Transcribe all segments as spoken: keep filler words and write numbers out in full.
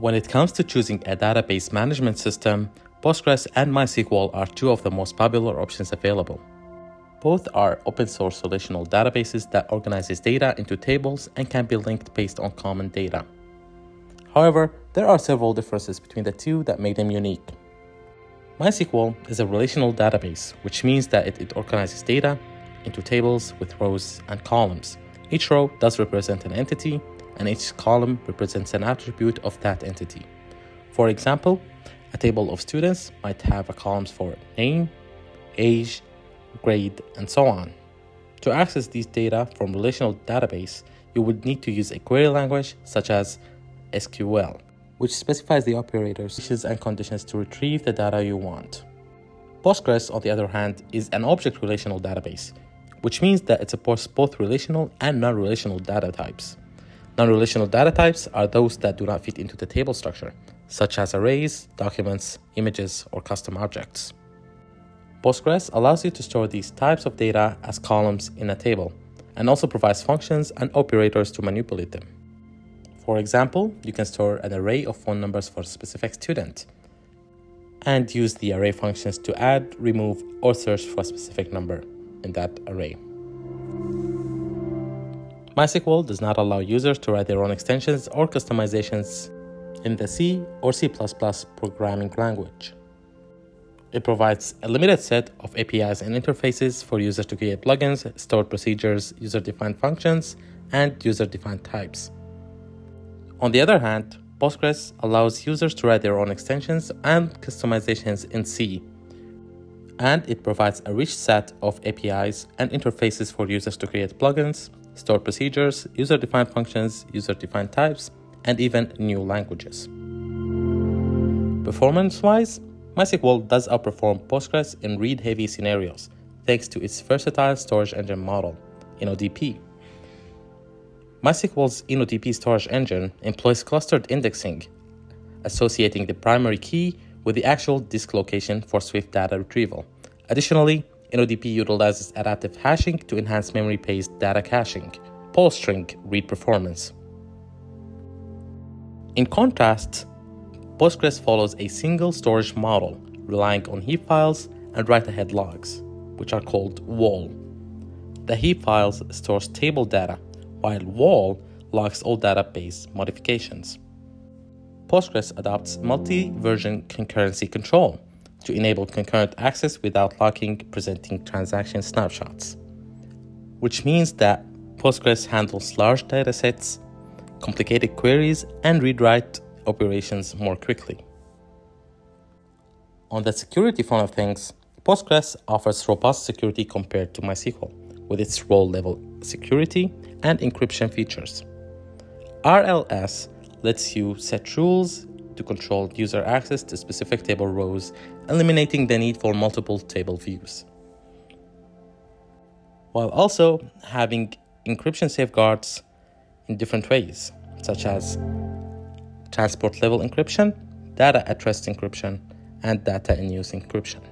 When it comes to choosing a database management system, Postgres and MySQL are two of the most popular options available. Both are open-source relational databases that organizes data into tables and can be linked based on common data. However, there are several differences between the two that make them unique. MySQL is a relational database, which means that it, it organizes data into tables with rows and columns. Each row does represent an entity, and each column represents an attribute of that entity. For example, a table of students might have a columns for name, age, grade, and so on. To access these data from relational database, you would need to use a query language such as S Q L, which specifies the operators and conditions to retrieve the data you want. Postgres, on the other hand, is an object-relational database, which means that it supports both relational and non-relational data types. Non-relational data types are those that do not fit into the table structure, such as arrays, documents, images, or custom objects. Postgres allows you to store these types of data as columns in a table, and also provides functions and operators to manipulate them. For example, you can store an array of phone numbers for a specific student, and use the array functions to add, remove, or search for a specific number in that array. MySQL does not allow users to write their own extensions or customizations in the C or C plus plus programming language. It provides a limited set of A P Is and interfaces for users to create plugins, stored procedures, user-defined functions, and user-defined types. On the other hand, Postgres allows users to write their own extensions and customizations in C, and it provides a rich set of A P Is and interfaces for users to create plugins, stored procedures, user-defined functions, user-defined types, and even new languages. Performance-wise, MySQL does outperform Postgres in read-heavy scenarios, thanks to its versatile storage engine model, N O D P. MySQL's N O D P storage engine employs clustered indexing, associating the primary key with the actual disk location for swift data retrieval. Additionally, N O D P utilizes adaptive hashing to enhance memory-based data caching, post-string read performance. In contrast, Postgres follows a single storage model, relying on heap files and write-ahead logs, which are called W A L. The heap files stores table data, while W A L logs all database modifications. Postgres adopts multi-version concurrency control to enable concurrent access without locking presenting transaction snapshots, which means that Postgres handles large datasets, complicated queries, and read-write operations more quickly. On the security front of things, Postgres offers robust security compared to MySQL, with its role-level security and encryption features. R L S lets you set rules to control user access to specific table rows, eliminating the need for multiple table views, while also having encryption safeguards in different ways, such as transport level encryption, data at rest encryption, and data in use encryption.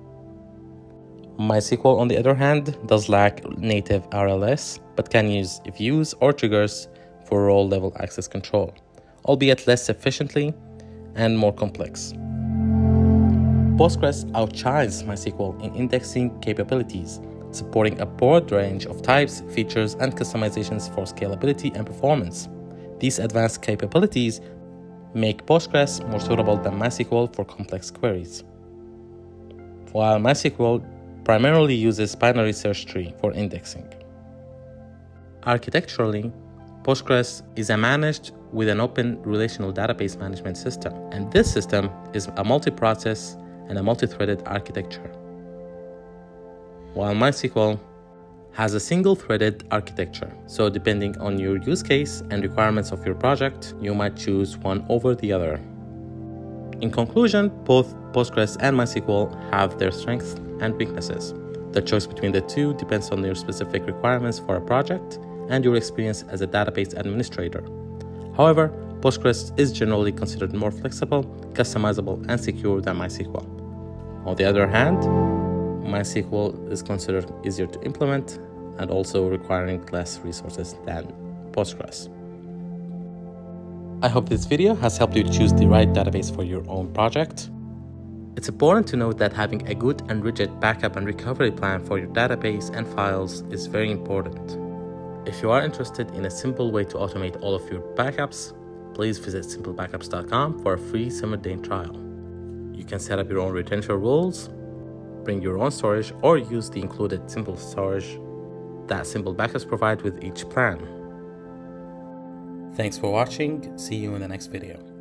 MySQL, on the other hand, does lack native R L S, but can use views or triggers for role-level access control, albeit less efficiently and more complex. Postgres outshines MySQL in indexing capabilities, supporting a broad range of types, features, and customizations for scalability and performance. These advanced capabilities make Postgres more suitable than MySQL for complex queries, while MySQL primarily uses binary search tree for indexing. Architecturally, Postgres is a managed with an open relational database management system, and this system is a multi-process and a multi-threaded architecture, while MySQL has a single-threaded architecture. So depending on your use case and requirements of your project, you might choose one over the other. In conclusion, both Postgres and MySQL have their strengths and weaknesses. The choice between the two depends on your specific requirements for a project and your experience as a database administrator. However, Postgres is generally considered more flexible, customizable, and secure than MySQL. On the other hand, MySQL is considered easier to implement and also requiring less resources than Postgres. I hope this video has helped you choose the right database for your own project. It's important to note that having a good and rigid backup and recovery plan for your database and files is very important. If you are interested in a simple way to automate all of your backups, please visit simple backups dot com for a free seven-day trial. You can set up your own retention rules, bring your own storage, or use the included simple storage that Simple Backups provide with each plan. Thanks for watching. See you in the next video.